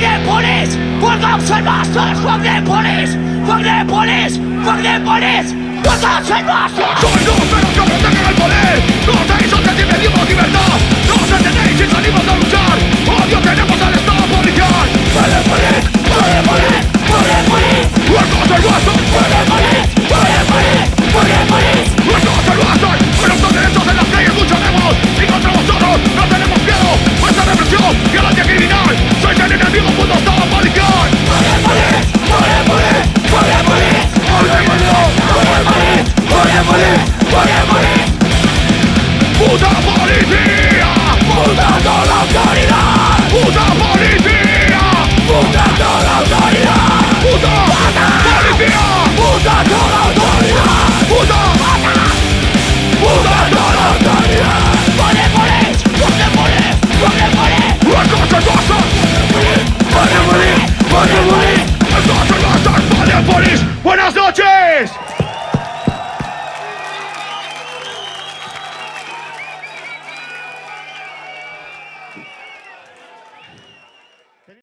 the police! Fuck up some masters! Fuck the police! Fuck the police! Fuck the police! Fuck up some masters! Soy los perros que protegen el poder. No tenéis otro que pedimos libertad. No os entendéis y salimos de